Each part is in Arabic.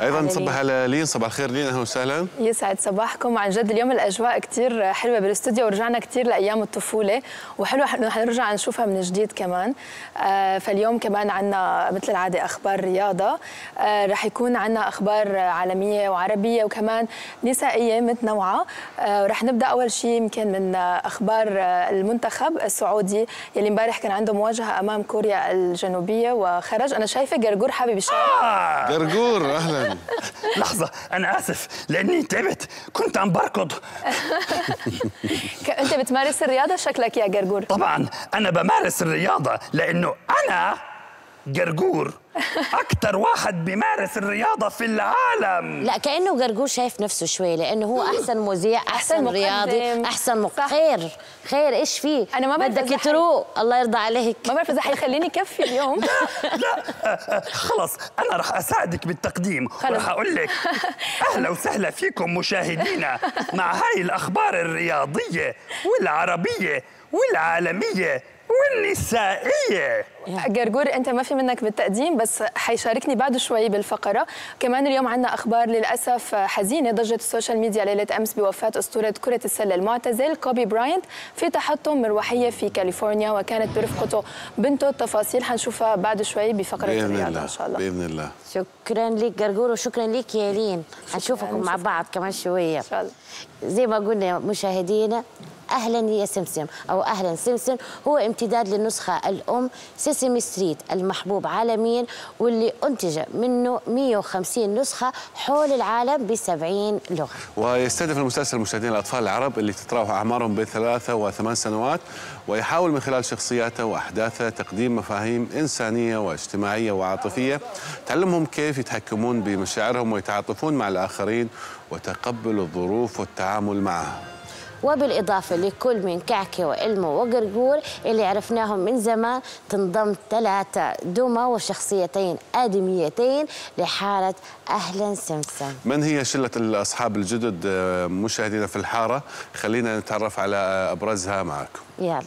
ايضا نصبح على لين. صباح الخير لين، اهلا وسهلا. يسعد صباحكم. عن جد اليوم الاجواء كثير حلوه بالاستوديو، ورجعنا كثير لايام الطفوله، وحلوه حنرجع نشوفها من جديد كمان. فاليوم كمان عندنا مثل العاده اخبار رياضه، رح يكون عندنا اخبار عالميه وعربيه وكمان نسائيه متنوعه. رح نبدا اول شيء يمكن من اخبار المنتخب السعودي يلي امبارح كان عنده مواجهه امام كوريا الجنوبيه وخرج. انا شايفه قرقور حابب يشارك. قرقور اهلا. لحظة أنا آسف لأني تعبت، كنت عم بركض. أنت بتمارس الرياضة شكلك يا قرقور. طبعاً أنا بمارس الرياضة لأنه أنا قرقور أكثر واحد بيمارس الرياضة في العالم. لا كأنه قرقور شايف نفسه شوي، لأنه هو أحسن مذيع، أحسن رياضي، أحسن خير إيش فيه؟ أنا ما بدك تروق. الله يرضى عليك. ما بعرف إذا حيخليني كفي اليوم. لا خلص أنا رح أساعدك بالتقديم ورح أقول لك أهلا وسهلا فيكم مشاهدينا مع هاي الأخبار الرياضية والعربية والعالمية والنسائية. قرقور انت ما في منك بالتقديم، بس حيشاركني بعد شوي بالفقره. كمان اليوم عندنا اخبار للاسف حزينه. ضجت السوشيال ميديا ليله امس بوفاه اسطوره كره السله المعتزل كوبي براينت في تحطم مروحيه في كاليفورنيا، وكانت برفقته بنته. التفاصيل حنشوفها بعد شوي بفقره الرياضه ان شاء الله. باذن الله. شكرا لك قرقور وشكرا لك يا لين. حنشوفكم مع بعض كمان شويه ان شاء الله. زي ما قلنا مشاهدينا، أهلاً يا سمسم أو أهلاً سمسم هو امتداد للنسخة الأم سيسمي ستريت المحبوب عالميا، واللي أنتج منه 150 نسخة حول العالم ب70 لغة. ويستهدف المسلسل مشاهدين الأطفال العرب اللي تتراوح أعمارهم بين 3 و8 سنوات، ويحاول من خلال شخصياته وأحداثه تقديم مفاهيم إنسانية واجتماعية وعاطفية تعلمهم كيف يتحكمون بمشاعرهم ويتعاطفون مع الآخرين وتقبل الظروف والتعامل معها. وبالإضافة لكل من كعكة وإلمو وقرقور اللي عرفناهم من زمان، تنضم 3 دمى وشخصيتين آدميتين لحالة أهلاً سمسم. من هي شلة الأصحاب الجدد مشاهدينا في الحارة؟ خلينا نتعرف على أبرزها معكم. يلا.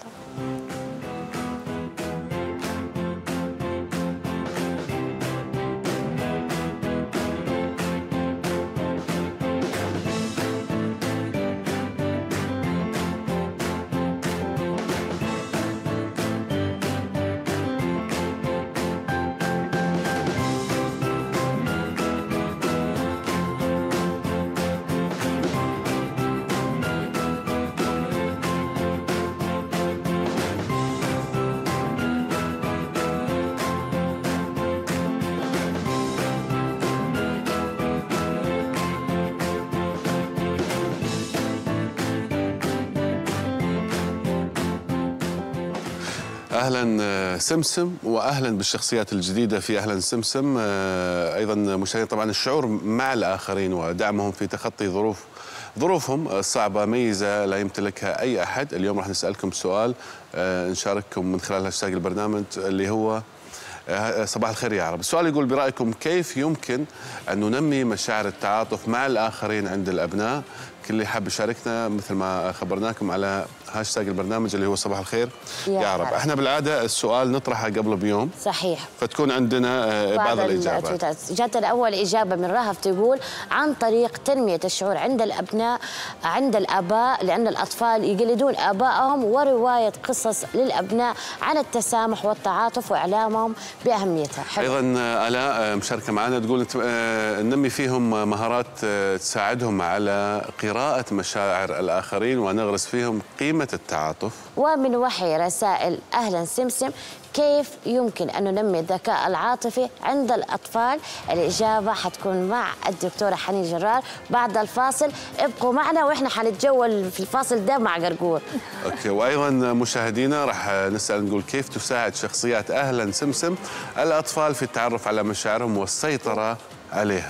اهلا سمسم واهلا بالشخصيات الجديده في اهلا سمسم. ايضا مشاهدين طبعا الشعور مع الاخرين ودعمهم في تخطي ظروفهم الصعبه ميزه لا يمتلكها اي احد. اليوم راح نسالكم سؤال نشارككم من خلال هاشتاج البرنامج اللي هو صباح الخير يا عرب. السؤال يقول برأيكم كيف يمكن أن ننمي مشاعر التعاطف مع الآخرين عند الأبناء؟ كل اللي حاب يشاركنا مثل ما خبرناكم على هاشتاج البرنامج اللي هو صباح الخير يا عرب. احنا بالعادة السؤال نطرحه قبل بيوم. صحيح. فتكون عندنا بعض الإجابات. جاتنا أول إجابة من رهف تقول عن طريق تنمية الشعور عند الأبناء عند الآباء، لأن الأطفال يقلدون آبائهم، ورواية قصص للأبناء عن التسامح والتعاطف وإعلامهم بأهميتها. أيضا آلاء مشاركة معنا تقول ننمي فيهم مهارات تساعدهم على قراءة مشاعر الآخرين ونغرس فيهم قيمة التعاطف. ومن وحي رسائل أهلا سمسم كيف يمكن أن ننمي الذكاء العاطفي عند الأطفال؟ الإجابة حتكون مع الدكتورة حنين جرار بعد الفاصل. ابقوا معنا وإحنا حنتجول في الفاصل ده مع قرقور. أوكي. وأيضا مشاهدينا راح نسأل نقول كيف تساعد شخصيات أهلا سمسم الأطفال في التعرف على مشاعرهم والسيطرة عليها.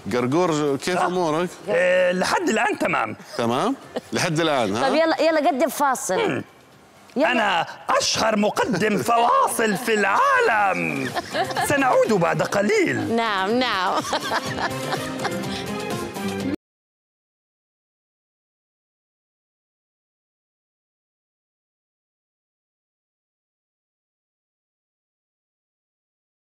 قرقور كيف امورك؟ لحد الان تمام. تمام؟ لحد الان ها؟ طيب يلا قدم فاصل. أنا أشهر مقدم فواصل في العالم. سنعود بعد قليل. نعم